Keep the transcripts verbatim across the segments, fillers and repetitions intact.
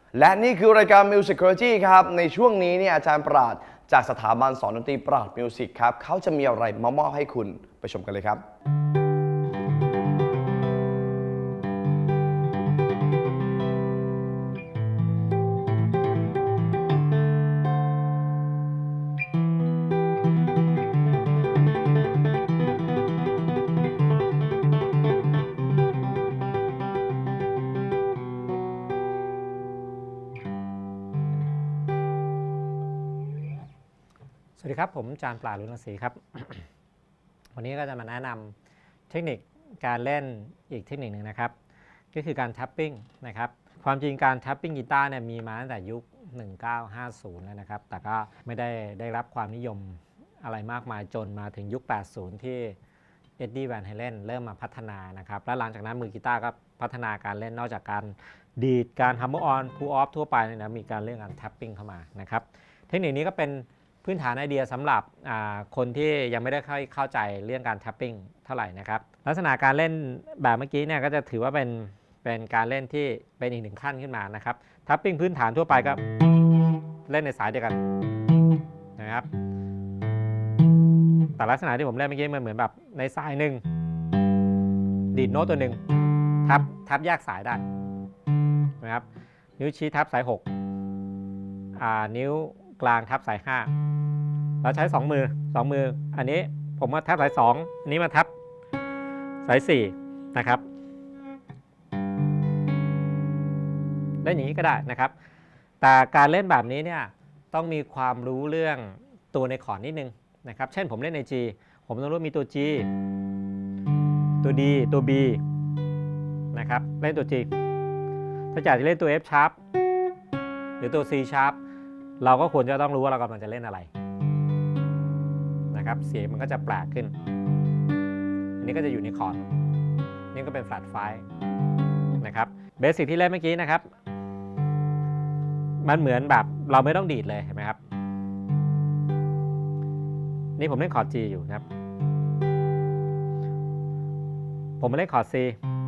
และนี่คือรายการ Musicology ครับในช่วงนี้เนี่ยอาจารย์ปราดจากสถาบันสอนดนตรีปราดมิวสิกครับเขาจะมีอะไรมามอบให้คุณไปชมกันเลยครับสวัสดีครับผมอาจารย์ปราด รุณศรีครับ วันนี้ก็จะมาแนะนำเทคนิคการเล่นอีกเทคนิคหนึ่งนะครับก็คือการแท็ปปิ้งนะครับความจริงการแท็ปปิ้งกีตาร์เนี่ยมีมาตั้งแต่ยุคหนึ่งพันเก้าร้อยห้าสิบแล้วนะครับแต่ก็ไม่ได้ได้รับความนิยมอะไรมากมายจนมาถึงยุคแปดสิบที่เอ็ดดี้แวนไฮเลนเริ่มมาพัฒนานะครับและหลังจากนั้นมือกีตาร์ก็พัฒนาการเล่นนอกจากการดีดการฮัมเมอร์ออนพูลออฟทั่วไปนะมีการเรื่องการแท็ปปิ้งเข้ามานะครับเทคนิคนี้ก็เป็นพื้นฐานไอเดียสำหรับคนที่ยังไม่ได้ค่อยเข้าใจเรื่องการแท็ปปิ้งเท่าไหร่นะครับลักษณะการเล่นแบบเมื่อกี้เนี่ยก็จะถือว่าเป็นเป็นการเล่นที่เป็นอีกหนึ่งขั้นขึ้นมานะครับแท็ปปิ้งพื้นฐานทั่วไปก็เล่นในสายเดียวกันนะครับแต่ลักษณะที่ผมเล่นเมื่อกี้มันเหมือนแบบในสายหนึ่งดีดโน้ตตัวหนึ่งทับทับแยกสายได้นะครับนิ้วชี้ทับสายหกอ่านิ้วกลางทับสายห้าเราใช้สองมือสองมืออันนี้ผมมาทับสายสองอันนี้มาทับสายสี่นะครับเล่นอย่างนี้ก็ได้นะครับแต่การเล่นแบบนี้เนี่ยต้องมีความรู้เรื่องตัวในคอร์ดนิดนึงนะครับเช่นผมเล่นใน G ผมต้องรู้มีตัว G ตัว D ตัว B นะครับเล่นตัว G ถ้าอยากจะเล่นตัว F sharp หรือตัว C sharpเราก็ควรจะต้องรู้ว่าเรากำลังจะเล่นอะไรนะครับเสียงมันก็จะแปลกขึ้นอันนี้ก็จะอยู่ในคอร์ดนี่ก็เป็น flat five นะครับเบสิกที่เล่นเมื่อกี้นะครับมันเหมือนแบบเราไม่ต้องดีดเลยเห็นไหมครับนี่ผมเล่นคอร์ด G อยู่นะครับผมมาเล่นคอร์ด C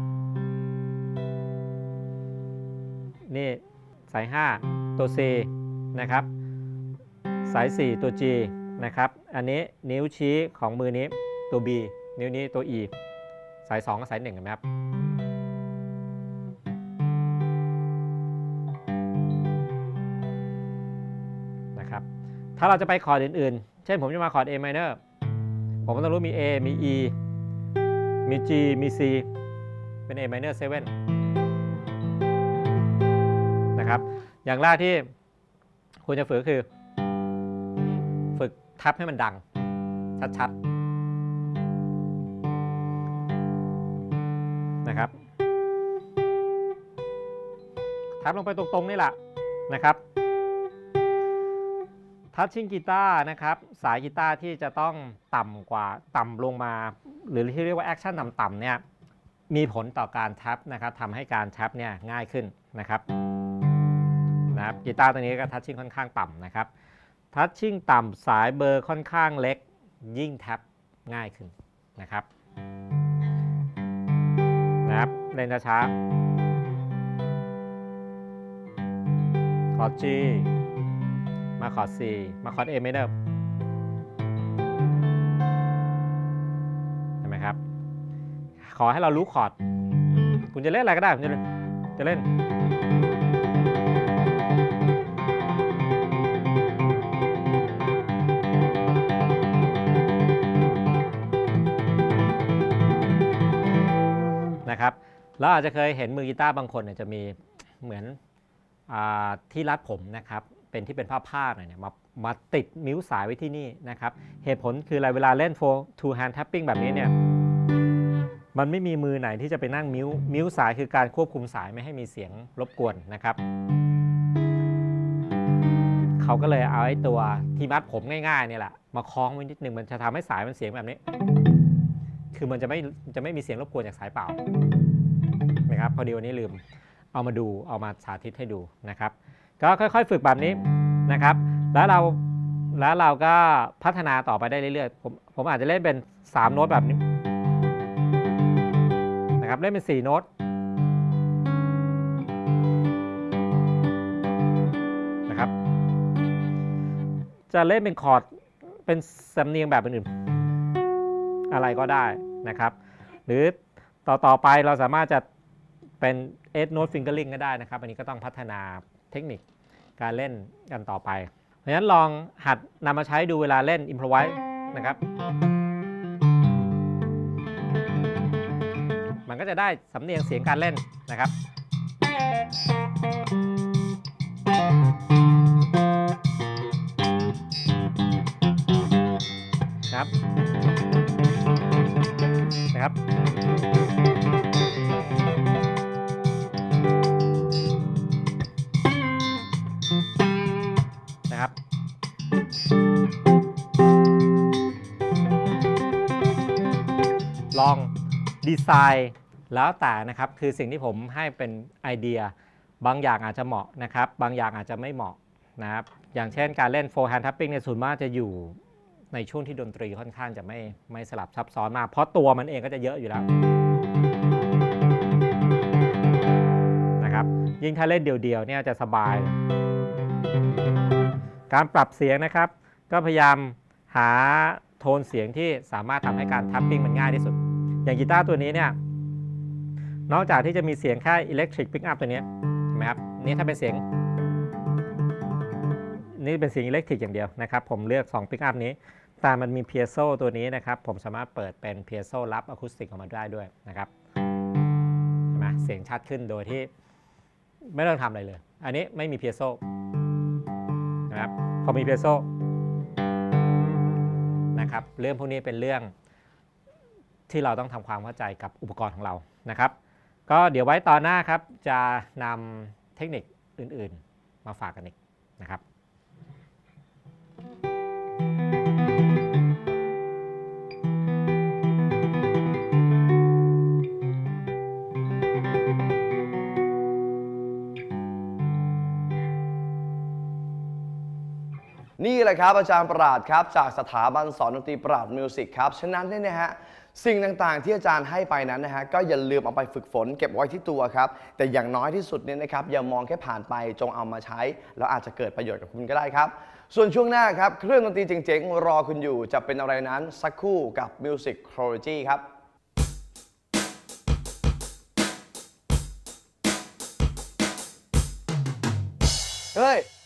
นี่สายห้าตัว Cนะครับสายสี่ตัว G นะครับอันนี้นิ้วชี้ของมือนี้ตัว B นิ้วนี้ตัว E สายสองกับสายหนึ่งเห็นไหมครับนะครับถ้าเราจะไปคอร์ดอื่นๆเช่นผมจะมาคอร์ด A minor ผมก็ต้องรู้มี A มี E มี G มี C เป็น A minor เซเว่นนะครับอย่างแรกที่ควรจะฝึกคือฝึกทับให้มันดังชัดๆนะครับทับลงไปตรงๆนี่แหละนะครับทัชชิ่งกีตาร์นะครับสายกีตาร์ที่จะต้องต่ำกว่าต่ำลงมาหรือที่เรียกว่าแอคชั่นต่ำๆเนี่ยมีผลต่อการแท็บนะครับทำให้การแท็บเนี่ยง่ายขึ้นนะครับนะครับกีตาร์ตัวนี้ก็ทัชชิ่งค่อนข้างต่ำนะครับทัชชิ่งต่ำสายเบอร์ค่อนข้างเล็กยิ่งแท็บง่ายขึ้นนะครับนะครับเล่นช้าๆคอร์ด G มาคอร์ด C มาคอร์ด A minor เห็นไหมครับขอให้เรารู้คอร์ดคุณจะเล่นอะไรก็ได้คุณจะเล่นจะเล่นนะครับเราอาจจะเคยเห็นมือกีตาร์บางคนเนี่ยจะมีเหมือนที่รัดผมนะครับเป็นที่เป็นผ้าๆหน่อยเนี่ยมามาติดมิ้วสายไว้ที่นี่นะครับเหตุผลคืออะไรเวลาเล่น four two hand tapping แบบนี้เนี่ยมันไม่มีมือไหนที่จะไปนั่งมิ้วมิ้วสายคือการควบคุมสายไม่ให้มีเสียงรบกวนนะครับเขาก็เลยเอาไอ้ตัวที่มัดผมง่ายๆนี่แหละมาคล้องไว้นิดนึงมันจะทำให้สายมันเสียงแบบนี้คือมันจะไม่จะไม่มีเสียงรบกวนจากสายเปล่านะครับพอดีวันนี้ลืมเอามาดูเอามาสาธิตให้ดูนะครับก็ค่อยๆฝึกแบบนี้นะครับแล้วเราแล้วเราก็พัฒนาต่อไปได้เรื่อยๆผมผมอาจจะเล่นเป็นสามโน้ตแบบนี้นะครับเล่นเป็นสี่โน้ตจะเล่นเป็นคอร์ดเป็นสำเนียงแบบอื่นๆอะไรก็ได้นะครับหรือต่อต่อไปเราสามารถจะเป็นeight note fingering ก็ได้นะครับอันนี้ก็ต้องพัฒนาเทคนิคการเล่นกันต่อไปเพราะฉะนั้นลองหัดนำมาใช้ดูเวลาเล่น improvise นะครับมันก็จะได้สำเนียงเสียงการเล่นนะครับนะครับนะครับนะครับลองดีไซน์แล้วแต่นะครับคือสิ่งที่ผมให้เป็นไอเดียบางอย่างอาจจะเหมาะนะครับบางอย่างอาจจะไม่เหมาะนะครับอย่างเช่นการเล่น four hand tapping เนี่ยส่วนมากจะอยู่ในช่วงที่ดนตรีค่อนข้างจะไม่ไม่สลับซับซ้อนมากเพราะตัวมันเองก็จะเยอะอยู่แล้วนะครับยิ่งถ้าเล่นเดี่ยวๆเนี่ยจะสบายการปรับเสียงนะครับก็พยายามหาโทนเสียงที่สามารถทำให้การทัปปิ้งมันง่ายที่สุดอย่างกีตาร์ตัวนี้เนี่ยนอกจากที่จะมีเสียงแค่ electric pick up ตัวนี้เห็นไหมครับนี่ถ้าเป็นเสียงนี่เป็นเสียงอิเล็กทริกอย่างเดียวนะครับผมเลือกสอง pick up นี้แต่มันมีเพียโซตัวนี้นะครับผมสามารถเปิดเป็นเพียโซรับอะคูสติกออกมาได้ด้วยนะครับเห็นไหมเสียงชัดขึ้นโดยที่ไม่ต้องทำอะไรเลยอันนี้ไม่มีเพียโซนะครับพอมีเพียโซนะครับเรื่องพวกนี้เป็นเรื่องที่เราต้องทำความเข้าใจกับอุปกรณ์ของเรานะครับก็เดี๋ยวไว้ตอนหน้าครับจะนำเทคนิคอื่นๆมาฝากกันอีกนะครับนี่แหละครับอาจารย์ปราดครับจากสถาบันสอนดนตรีปราดมิวสิกครับฉะนั้นเนี่ยนะฮะสิ่งต่างๆที่อาจารย์ให้ไปนั้นนะฮะก็อย่าลืมเอาไปฝึกฝนเก็บไว้ที่ตัวครับแต่อย่างน้อยที่สุดเนี่ยนะครับอย่ามองแค่ผ่านไปจงเอามาใช้แล้วอาจจะเกิดประโยชน์กับคุณก็ได้ครับส่วนช่วงหน้าครับเครื่องดนตรีเจ๋งๆรอคุณอยู่จะเป็นอะไรนั้นสักครู่กับ Musicology ครับเฮ้ย